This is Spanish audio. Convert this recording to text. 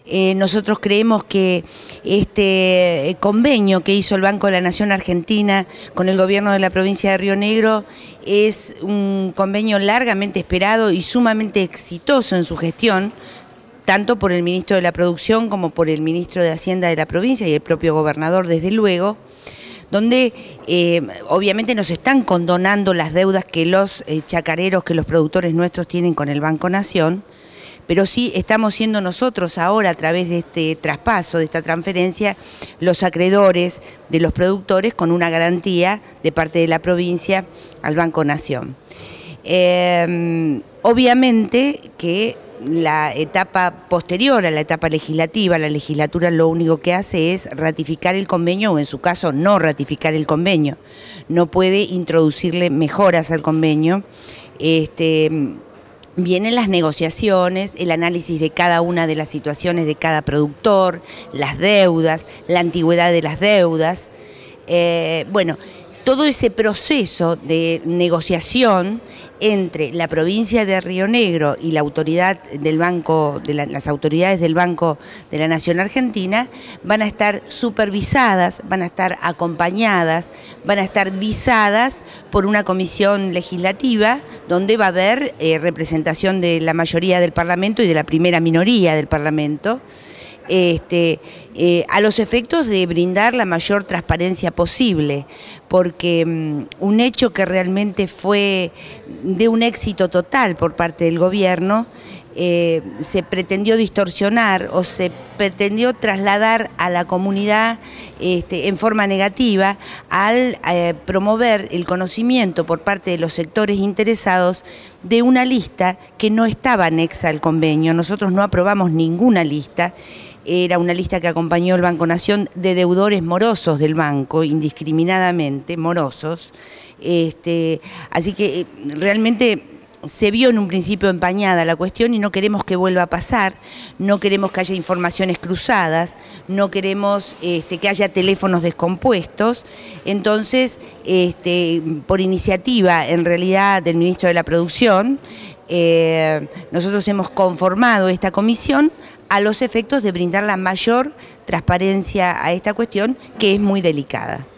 Nosotros creemos que este convenio que hizo el Banco de la Nación Argentina con el gobierno de la provincia de Río Negro es un convenio largamente esperado y sumamente exitoso en su gestión, tanto por el ministro de la Producción como por el ministro de Hacienda de la provincia y el propio gobernador, desde luego, donde obviamente nos están condonando las deudas que los chacareros, que los productores nuestros tienen con el Banco Nación, pero sí estamos siendo nosotros ahora, a través de este traspaso, de esta transferencia, los acreedores de los productores con una garantía de parte de la provincia al Banco Nación. Obviamente que la etapa posterior a la etapa legislativa, la legislatura lo único que hace es ratificar el convenio, o en su caso no ratificar el convenio, no puede introducirle mejoras al convenio. Vienen las negociaciones, el análisis de cada una de las situaciones de cada productor, las deudas, la antigüedad de las deudas. Bueno, todo ese proceso de negociación entre la provincia de Río Negro y la autoridad del banco, las autoridades del Banco de la Nación Argentina, van a estar supervisadas, van a estar acompañadas, van a estar visadas por una comisión legislativa donde va a haber representación de la mayoría del Parlamento y de la primera minoría del Parlamento. A los efectos de brindar la mayor transparencia posible, porque un hecho que realmente fue de un éxito total por parte del gobierno, se pretendió distorsionar o se pretendió trasladar a la comunidad en forma negativa al promover el conocimiento por parte de los sectores interesados de una lista que no estaba anexa al convenio. Nosotros no aprobamos ninguna lista. Era una lista que acompañó el Banco Nación de deudores morosos del banco, indiscriminadamente morosos. Así que realmente se vio en un principio empañada la cuestión y no queremos que vuelva a pasar, no queremos que haya informaciones cruzadas, no queremos que haya teléfonos descompuestos. Entonces, por iniciativa en realidad del ministro de la Producción, nosotros hemos conformado esta comisión a los efectos de brindar la mayor transparencia a esta cuestión, que es muy delicada.